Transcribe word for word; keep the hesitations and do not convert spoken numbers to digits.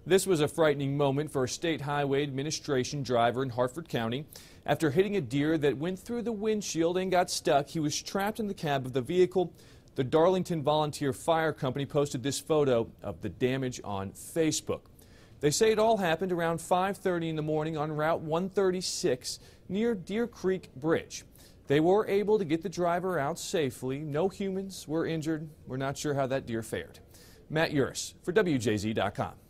This was a frightening moment for a State Highway Administration driver in Harford County. After hitting a deer that went through the windshield and got stuck, he was trapped in the cab of the vehicle. The Darlington Volunteer Fire Company posted this photo of the damage on Facebook. They say it all happened around five thirty in the morning on Route one thirty-six near Deer Creek Bridge. They were able to get the driver out safely. No humans were injured. We're not sure how that deer fared. Matt Yurus for W J Z dot com.